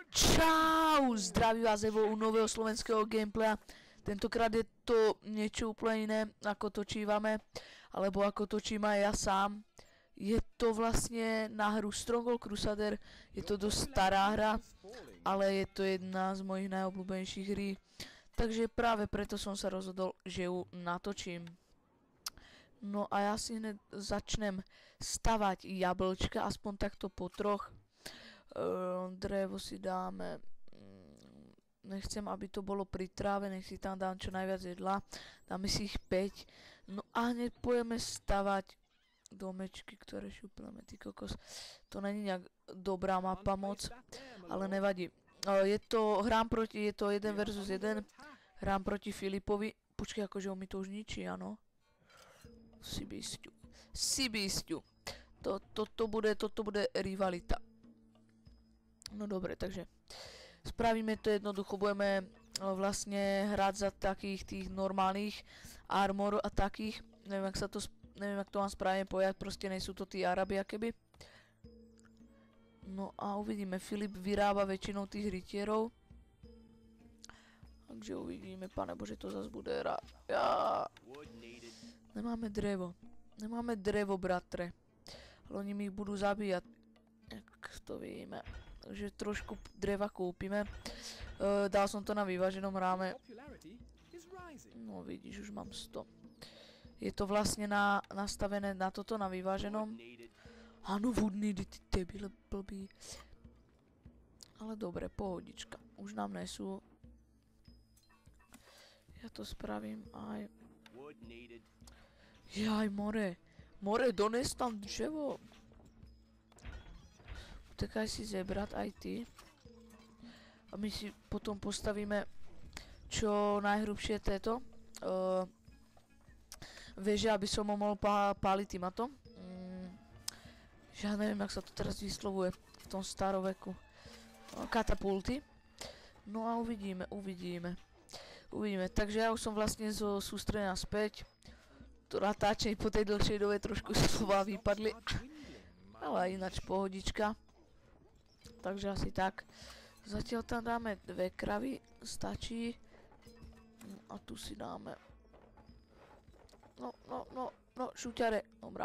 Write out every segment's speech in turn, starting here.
Čau! Zdraví vás Evo u nového slovenského gameplaya. Tentokrát je to niečo úplne iné, ako točívame, alebo ako točím aj ja sám. Je to vlastne na hru Stronghold Crusader, je to dosť stará hra, ale je to jedna z mojich najobľúbenejších hry. Takže práve preto som sa rozhodol, že ju natočím. No a ja si hneď začnem stavať jablčka, aspoň takto po troch. Drevo si dáme, nechcem, aby to bolo pri tráve, nech si tam dám čo najviac jedla, dáme si ich 5. No a hneď pôjdeme stavať domečky, ktoré šupleme, ty kokos. To není nejak dobrá mapa moc, ale nevadí. Je to 1 versus 1, hrám proti Filipovi. Počkej, akože on mi to už ničí, áno. Sibisťu. Toto bude rivalita. No dobre, takže spravíme to jednoducho, budeme vlastne hrať za takých tých normálnych armor a takých, neviem jak to mám správne povedať, proste nejsú to tí Arabi akéby. No a uvidíme, Filip vyrába väčšinou tých rytierov. Takže uvidíme, pane bože, to zase bude Nemáme drevo, bratre. Ale oni mi ich budú zabíjať, jak to vidíme. Takže trošku dreva kúpime. Dal som to na vyváženom ráme. No vidíš, už mám 100. Je to vlastne nastavené na toto, na vyváženom. Áno, wood needed, ty debile blbý. Ale dobre, pohodička. Už nám nesú. Ja to spravím aj. Jaj, more. More, dones tam drzevo. Utekaj si zebrať aj ty. A my si potom postavíme čo najhrubšie této veže, aby som ho mohol páliť týmato. Ja neviem, jak sa to teraz vyslovuje v tom staroveku. Katapulty. No a uvidíme. Takže ja už som vlastne sústredená späť. To natáčenie po tej dlhšej dobe trošku slova vypadli. Ale ináč pohodička. Takže asi tak. Zatiaľ tam dáme 2 kravy, stačí. A tu si dáme. No, šuťare, dobrá.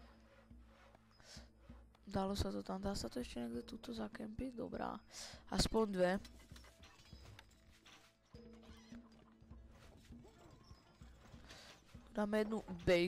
Dalo sa to tam, dá sa to ešte niekde túto zakempiť? Dobrá. Aspoň 2. Dáme jednu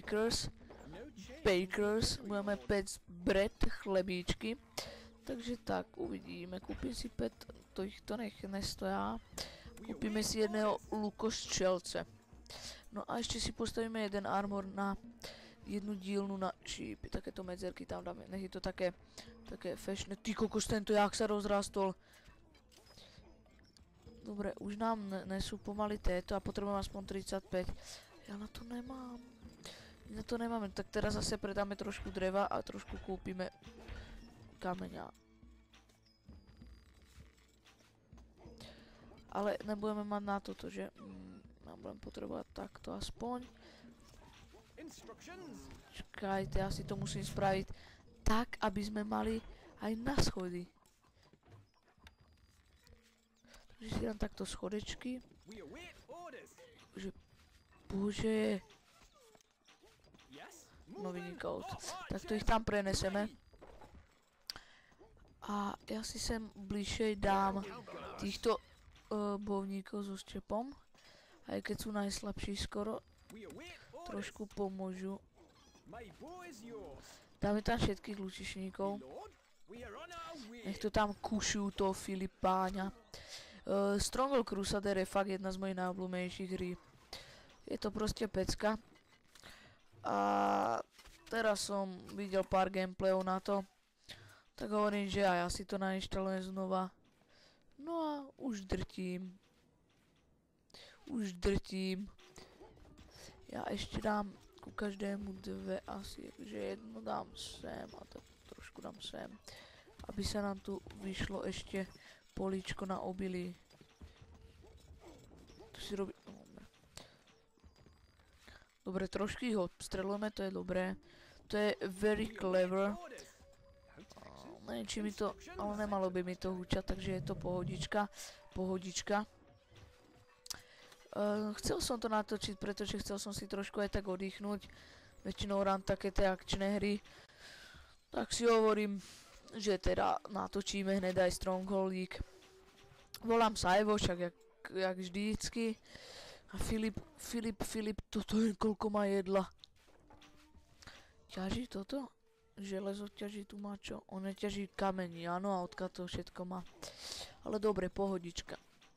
Bakers, budeme pec bread, chlebíčky. Takže tak, uvidíme, kúpim si 5, to nech nestoja. Kúpime si jedného lukostrelce. No a ešte si postavíme jeden armor na jednu dílnu na šípy, takéto medzerky tam dáme, nech je to také fešné. Ty kokos, tento jak sa rozrastol. Dobre, už nám nesú pomaly této a potrebujem aspoň 35. Ja na to nemám. Tak teraz zase predáme trošku dreva a trošku kúpime kameňa. Ale nebudeme mať na toto, že? Budem potrebovať takto aspoň. Čakajte, ja si to musím spraviť tak, aby sme mali aj na schody. Takže si dám takto schodečky. Bože. No vynikajúco. Takto ich tam preneseme. A ja si sem bližšie dám týchto bojovníkov so ščepom. Aj keď sú najslabší skoro. Trošku pomôžu. Dáme tam všetkých lučišníkov. Nech to tam kušujú toho Filipáňa. Stronghold Crusader je fakt jedna z mojich najobľúbenejších hry. Je to proste pecka. A teraz som videl pár gameplayov na to. Tak hovorím, že aj ja si to nainštalujem znova. No a už drtím. Ja ešte dám ku každému 2 asi, že jedno dám sem a to trošku dám sem. Aby sa nám tu vyšlo ešte políčko na obilí. Tu si robí. Dobre, trošku ich odstrelujeme, to je dobré. To je very clever. Neviem, či mi to, ale nemalo by mi to hučať, takže je to pohodička. Pohodička. Chcel som to natočiť, pretože chcel som si trošku aj tak oddychnúť. Väčšinou hrám také tie akčné hry. Tak si hovorím, že teda natočíme hned aj Strongholdík. Volám sa Evo, však jak vždycky. A Filip, toto je koľko má jedla. Ťaží toto? Železo ťaží tu má čo? On neťaží kamení, áno, a odkiaľ to všetko má. Ale dobre, pohodička.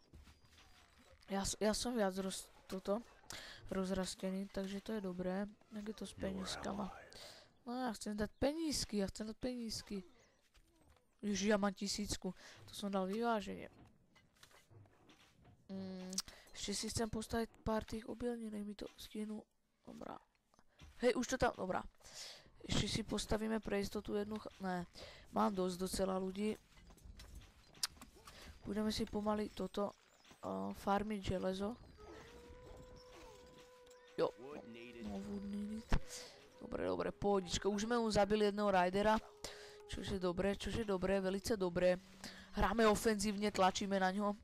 Ja som viac rozrastený, takže to je dobré. Jak je to s penízkama? No ja chcem dať penízky, Ježi, ja mám 1000, to som dal vyváženie. Ešte si chcem postaviť pár tých obilní, nech mi to stihnú. Dobrá. Hej, už to tam, dobrá. Ešte si postavíme pre istotu jednu ne, mám dosť docela ľudí. Budeme si pomaly toto farmiť železo. Jo, no wood needed. Dobre, pohodička. Už sme mu zabili jedného raidera. Čože dobré, velice dobré. Hráme ofenzívne, tlačíme na ňo.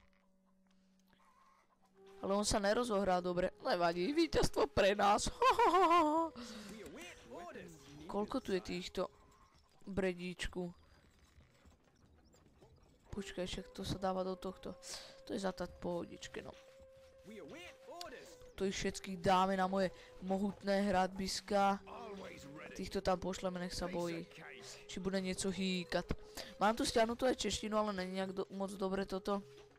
Ale on sa nerozohrá dobre. Nevadí, víťazstvo pre nás. Koľko tu je týchto bredíčku? Počkaj, však to sa dáva do tohto. To je zatať pohodičke, no. To ich všetkých dáme na moje mohutné hradbiska. Týchto tam pošleme, nech sa bojí. Či bude niečo hýkať. Mám tu stiahnutú aj češtinu, ale není nejak moc dobre toto.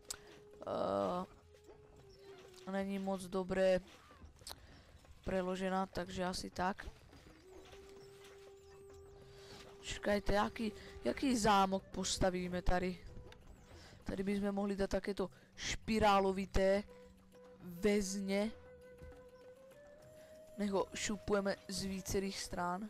Není moc dobre preložená, takže asi tak. Čakajte, jaký zámok postavíme tady? Tady by sme mohli dať takéto špirálovité väzne. Nech ho šupujeme z vícerých strán.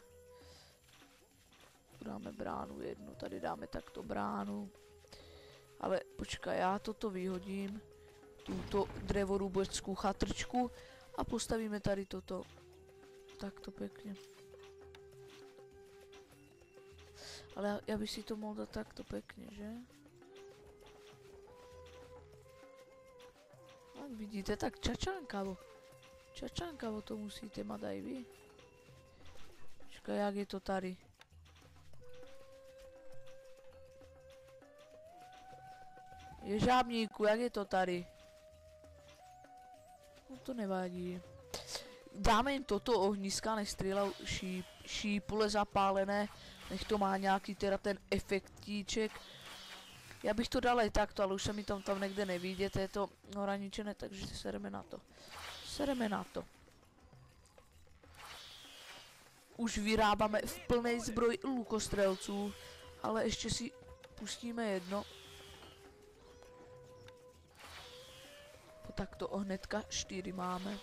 Tu dáme bránu jednu, tady dáme takto bránu. Ale počkaj, ja toto vyhodím. Túto drevorúbeckú chatrčku a postavíme tady toto. Takto pekne. Ale ja by si to mohol dať takto pekne, že? Tak vidíte, tak čačankavo. Čačankavo to musíte mať aj vy. Počkaj, jak je to tady. Ježábníku, jak je to tady? No to nevadí. Dáme im toto ohniska, nech strieľajú šípule zapálené. Nech to má nejaký teda ten efektíček. Ja bych to dal aj takto, ale už sa mi tam niekde nevíde, to je to ohraničené, takže sereme na to. Sereme na to. Už vyrábame v plnej zbroji lukostrelců, ale ešte si pustíme jedno. Takto hnedka 4 máme.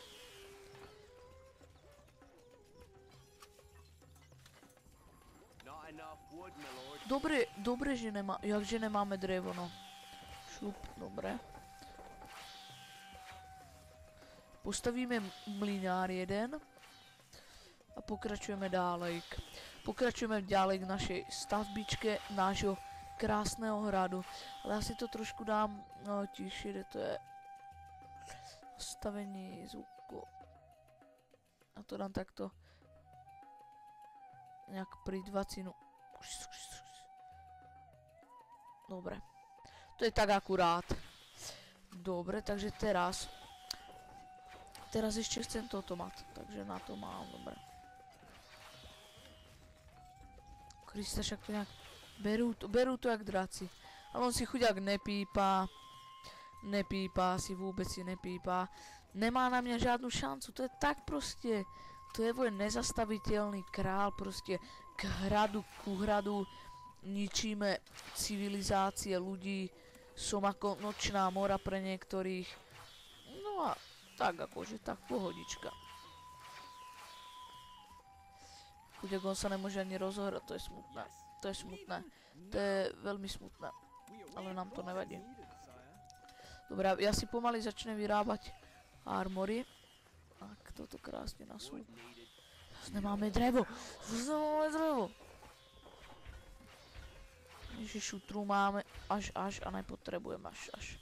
Dobre, že jakže nemáme drevo, no. Šup, dobre. Postavíme mlynár jeden a pokračujeme ďalej. Pokračujeme ďalej k našej stavbičke nášho krásneho hradu. Ale ja si to trošku dám tišie, kde to je nastavení zvuku. A to dám takto nejak pri 20. Dobre. To je tak akurát. Dobre, takže teraz ešte chcem toto mať. Takže na to mám, dobre. Krista, však to nejak berú to jak draci. Ale on si chuďak nepípa. Nepípa, vôbec si nepípa. Nemá na mňa žiadnu šancu, to je tak proste. To je voj nezastaviteľný král, proste k hradu, ku hradu. Ničíme civilizácie ľudí. Som ako nočná mora pre niektorých. No a tak akože, tak pohodička. Chuďak, on sa nemôže ani rozohrať, to je smutné. To je smutné. To je veľmi smutné. Ale nám to nevadí. Dobre, ja si pomaly začnem vyrábať armory. Tak, toto krásne nasú. Zase nemáme drevo. Takže šutru máme až a nepotrebujeme až.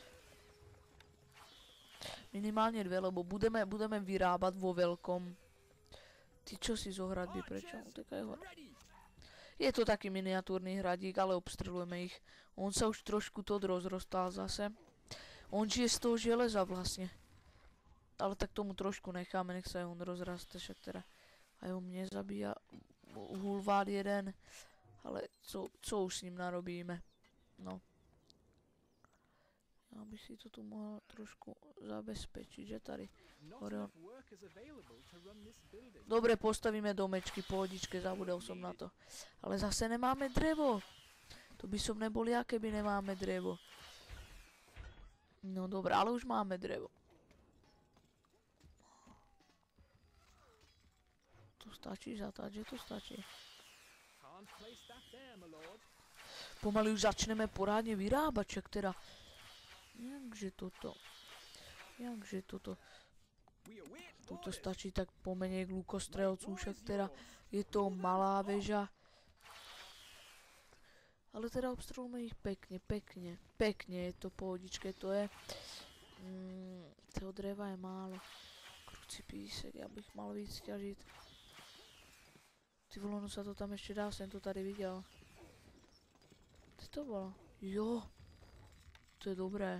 Minimálne 2, lebo budeme vyrábať vo veľkom. Ty čo si zo hradby, prečo utekajú hore? Je to taký miniatúrny hradík, ale obstrelujeme ich. On sa už trošku to rozrostal zase. On žije z toho železa vlastne. Ale tak tomu trošku necháme, nech sa aj on rozraste, však teda aj on mne zabíja hulvár jeden. Ale co už s ním narobíme? No. Ja bych si to tu mohol trošku zabezpečiť, že tady hore on... Dobre, postavíme domečky, pohodičke, zabudol som na to. Ale zase nemáme drevo. To by som nebol ja, keby nemáme drevo. No dobré, ale už máme drevo. To stačí zatať, že to stačí. Pomaly už začneme porádne vyrábať, čak teda. Jakže toto. Tuto stačí tak pomenej k lukostrelcu, však teda je to malá väža. Ale teda obstrelujeme ich pekne je to pohodičke, to je. Toho dreva je málo. Krucipísek, ja bych mal víc ťažiť. Ty vole, no sa to tam ešte dá, som to tady videl. Kde to bolo? Jo. To je dobré.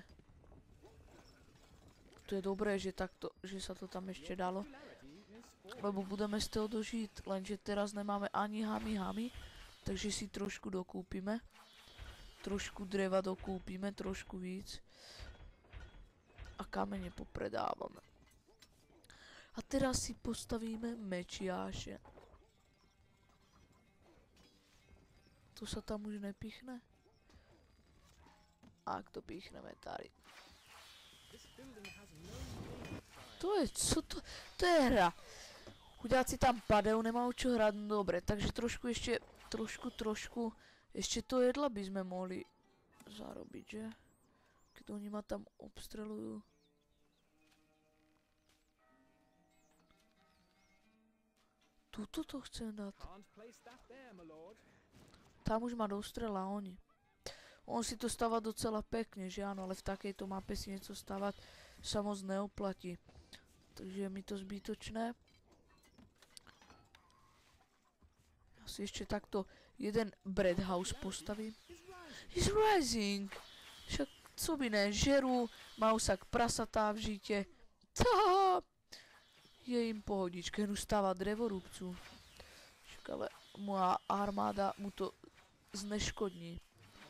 To je dobré, že sa to tam ešte dalo. Lebo budeme z toho dožiť, lenže teraz nemáme ani hamy. Takže si trošku dokúpime. Trošku dreva dokúpime, trošku víc. A kamene popredávame. A teraz si postavíme mečiáše. To sa tam už nepichne? Ak to pichneme tady. To je, co to? To je hra. Chudáci tam padajú, nemajú čo hrať, no dobre, takže trošku ešte, trošku, ešte to jedla by sme mohli zarobiť, že? Keď oni ma tam obstrelujú. Tuto to chcem dať. Tam už ma dostrela oni. On si to stáva docela pekne, že áno, ale v takejto mape si niečo stávať sa moc neoplatí. Takže je mi to zbytočné. Ja si ešte takto jeden bread house postavím. He's rising! Však co by ne, žerú, majú sa k prasatá v žite. Tá! Je im pohodička, jen už stáva drevorúbcu. Však ale moja armáda mu to zneškodní.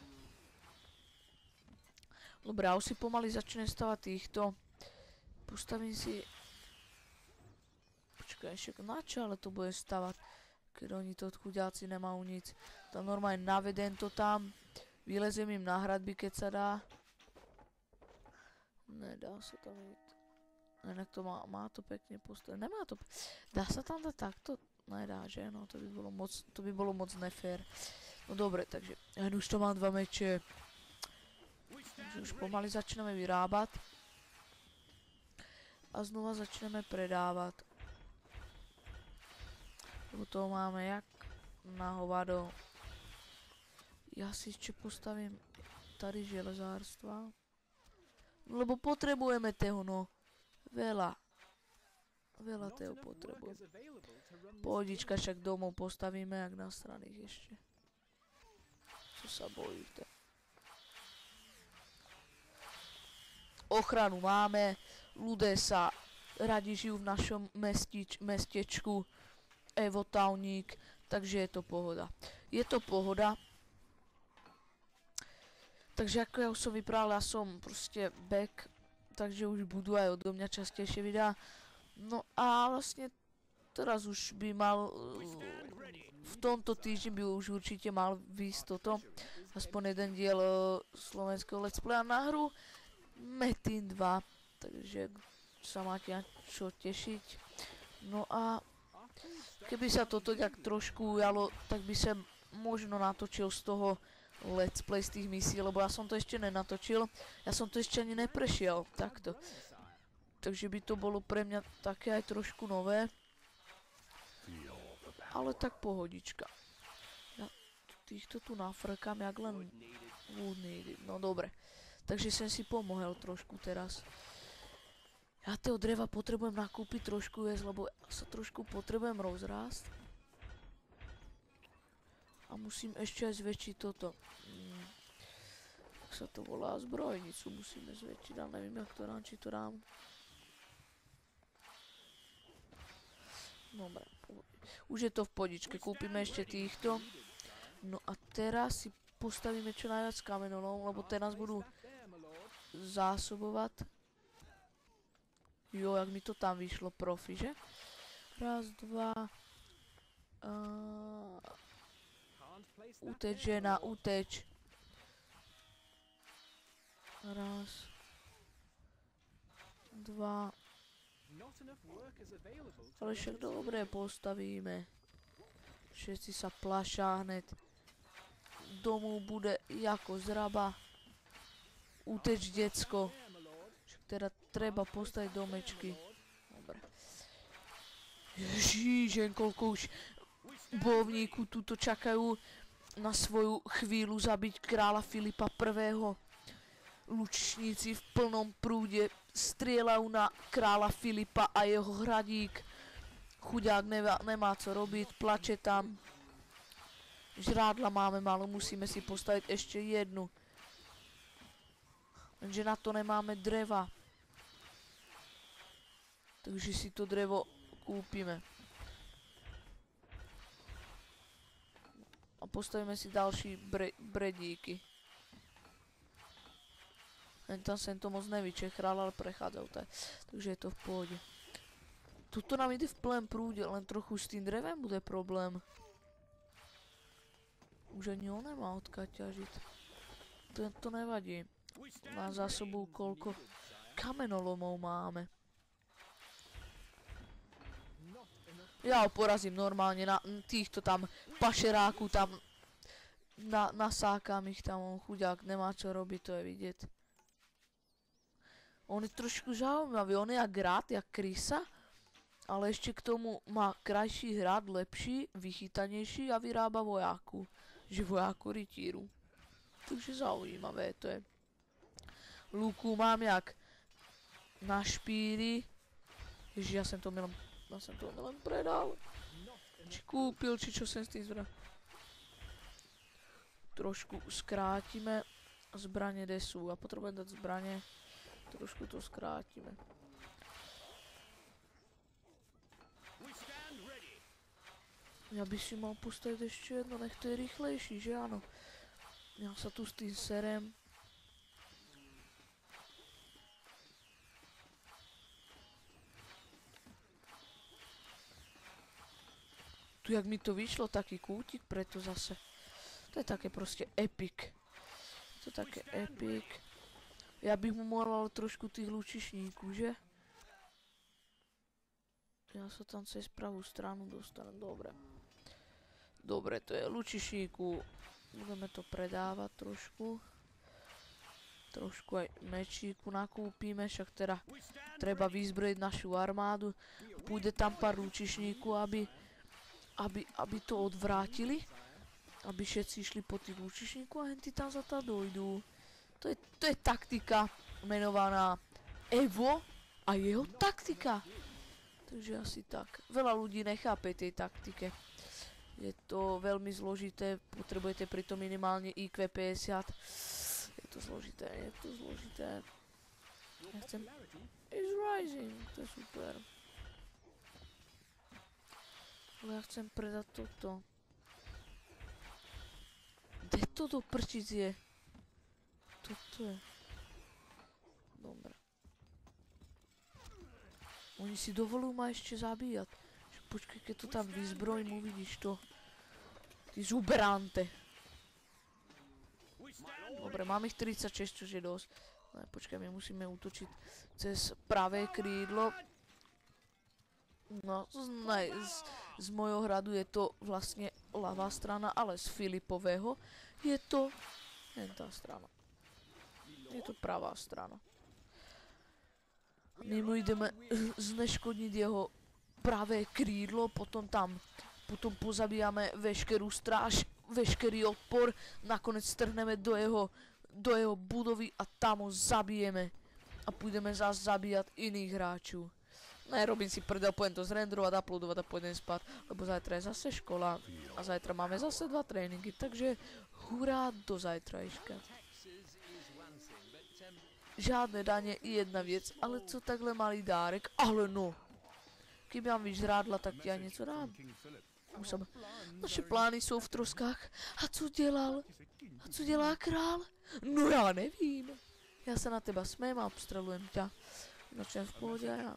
Dobre, už si pomaly začne stavať týchto. Postavím si... Počkaj, ešte na čo ale to bude stavať? Keď oni to chudáci nemajú nic. Tam normálne navedem to tam. Vylezem im na hradby, keď sa dá. Nedá sa tam ísť. Inak to má to pekne postavené. Nemá to... Dá sa tam dať takto? Nedá, že? No to by bolo moc nefér. No dobre, takže... Ja už to mám 2 meče. Takže už pomaly začneme vyrábať. A znova začneme predávať. Lebo toho máme jak na hovado. Ja si ešte postavím tady železárstva. Lebo potrebujeme toho, no. Veľa toho potrebujeme. Pohodička, však domov postavíme jak na straných ešte. Co sa bojíte? Ochranu máme, ľudia sa radi žijú v našom mestečku Evo Towník, takže je to pohoda. Je to pohoda. Takže ako ja už som vyprával, ja som proste back, takže už budú aj odo mňa častejšie videá. No a vlastne teraz už by mal, v tomto týždni by už určite mal výsť toto, aspoň jeden diel slovenského let's playa na hru Metin 2, takže sa máte na čo tešiť. No a keby sa toto tak trošku ujalo, tak by sa možno natočil z toho let's play z tých misií, lebo ja som to ešte nenatočil, ja som to ešte ani neprešiel, takto. Takže by to bolo pre mňa také aj trošku nové, ale tak pohodička. Ja týchto tu nafrkám, jak len wood needed. No dobre. Takže som si pomohol trošku teraz. Ja toho dreva potrebujem nakúpiť trošku viac, lebo sa trošku potrebujem rozrásť. A musím ešte aj zväčšiť toto. Jak sa to volá? Zbrojnicu musíme zväčšiť, ale neviem, jak to dám, či to dám. Dobre, už je to v podičke, kúpime ešte týchto. No a teraz si postavíme čo najviac kamenolom, lebo teraz budú zásobovať. Jo, jak mi to tam vyšlo, profi, že? Raz, dva. Uteč, žena, uteč. Raz. Dva. Ale však dobre postavíme. Všetci sa plašá hned. Domov bude jako zraba. Uteč, decko. Však teda treba postaviť domečky. Dobre. Ježiš, koľko už bojovníku tuto čakajú na svoju chvíľu zabiť kráľa Filipa I. Lučníci v plnom prúde strieľajú na kráľa Filipa a jeho hradík. Chudák nemá co robiť, plače tam. Žrádla máme málo, musíme si postaviť ešte jednu. Lenže na to nemáme dreva. Takže si to drevo kúpime. A postavíme si ďalší bredíky. Len tam sem to moc nevyčechral, ale prechádzal to. Takže je to v pohode. Tuto nám ide v plném prúde, len trochu s tým drevem bude problém. Už ani on nemá odkiaľ ťažiť. To nevadí. Má za sebou koľko kamenolomov máme. Ja ho porazím normálne na týchto tam pašeráku tam nasákam ich tam, on chudák nemá čo robiť, to je vidieť. On je trošku zaujímavý, on je jak hrad, jak krysa, ale ešte k tomu má krajší hrad, lepší, vychytanejší a vyrába vojáku. Že vojáku rytíru. Takže zaujímavé to je. Luku mám jak na špíri. Ježi, ja som to milom predal. Či kúpil, či čo som s tým zbral. Trošku skrátime. Zbranie desu. A potrebujem dať zbranie. Trošku to skrátime. Ja by si mal postaviť ešte jedno, nech to je rýchlejší, že áno. Ja sa tu s tým serem. Tu jak mi to vyšlo, taký kútik, preto zase. To je také proste epic. To je také epic. Ja bych mu mohol trošku tých lučišníků, že? Ja sa tam cez pravú stranu dostanem, dobre. Dobre, to je lučišníku. Budeme to predávať trošku. Trošku aj mečíku nakúpime, však teda treba vyzbrojiť našu armádu. Pôjde tam pár lučišníku, aby to odvrátili. Aby všetci išli po tých lučišníku a henty tam za to dojdú. To je taktika menovaná Evo a jeho taktika. Takže asi tak. Veľa ľudí nechápe tej taktike. Je to veľmi zložité, potrebujete pritom minimálne IQ 50. Je to zložité. Ja chcem... It's rising, to je super. Ale ja chcem predať toto. Kde to do prčic je? Toto je. Dobre. Oni si dovolujú ma ešte zabíjať. Počkaj, keď to tam vyzbrojím, uvidíš to. Ty zuberante. Dobre, mám ich 36, čo je dosť. Ale počkaj, my musíme útočiť cez pravé krídlo. No, z mojho hradu je to vlastne ľavá strana, ale z Filipového je to tá strana. Je to pravá strana. My mu ideme zneškodniť jeho pravé krídlo, potom pozabíjame veškerú stráž veškerý odpor, nakonec strhneme do jeho budovy a tam ho zabijeme. A půjdeme zase zabíjat iných hráčů. Ne, robím si prdel, pôjdem to zrenderovať, uploadovať a pôjdem spať, lebo zajtra je zase škola a zajtra máme zase 2 tréningy, takže hurá do zajtrajška. Žádné daně i jedna věc, ale co takhle malý dárek, ale no. Kdyby mám vyžrádla, tak já něco dám. Naše plány jsou v troskách. A co dělal? A co dělá král? No já nevím. Já se na teba smím a obstrelujem ťa. Nočem v pohodě a já.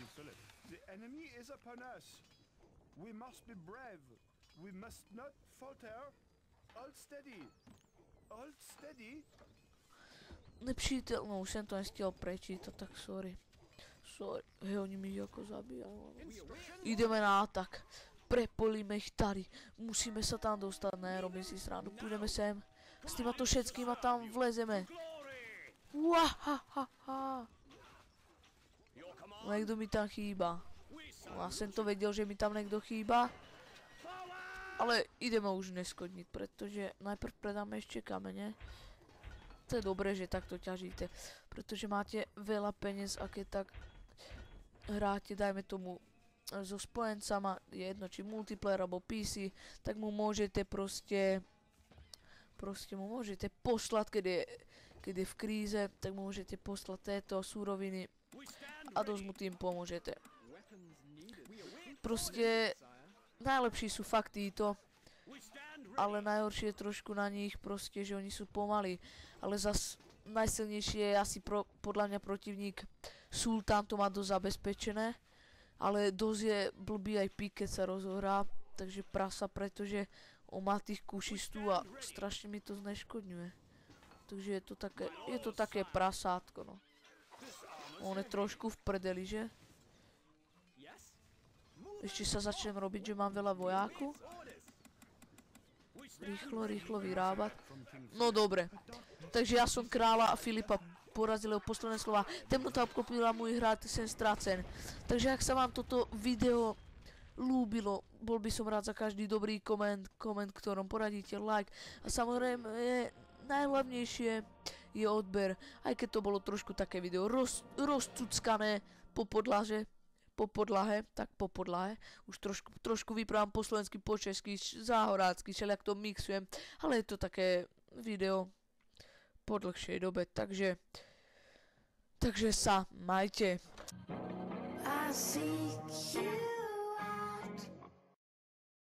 Nepřítel, no už jsem to nestihl prečítať, tak sorry. Sorry, hej, oni mi jako zabíjajú. Ideme na atak. Prepolime ich tady. Musíme sa tam dostať, ne, robím si srandu. Půjdeme sem. S týma to všetkýma tam vlezeme. Uahahaha. Niekto mi tam chýba. Ja som to vedel, že mi tam niekto chýba. Ale ideme už neskodniť, pretože najprv predáme ešte kamene. To je dobré, že takto ťažíte, pretože máte veľa peniaz a keď tak hráte, dajme tomu, so spojencama, jedno či multiplayer alebo PC, tak mu môžete proste mu môžete poslať, keď je v kríze, tak mu môžete poslať tieto súroviny a dosť mu tým pomôžete. Proste najlepší sú fakt títo, ale najhoršie je trošku na nich proste, že oni sú pomalí. Ale zas najsilnejšie je asi podľa mňa protivník Sultán, to má dosť zabezpečené. Ale dosť je blbý aj pík, keď sa rozohrá, takže prasa, pretože on má tých kušistů a strašne mi to zneškodňuje. Takže je to také prasátko, no. On je trošku v prdeli, že? Ešte sa začnem robiť, že mám veľa vojákov. Rýchlo vyrábať. No dobre. Takže ja som kráľa a Filipa porazil jeho posledné slova. Temnota obklopila môj hrad, som ztracen. Takže ak sa vám toto video ľúbilo, bol by som rád za každý dobrý koment, ktorom poradíte, like. A samozrejme, najhlavnejšie je odber. Aj keď to bolo trošku také video rozcuckané po podlahe, už trošku vyprávam po slovensky, po česky, záhorácky, všelijak to mixujem, ale je to také video po dlhšej dobe, takže sa majte. I seek you.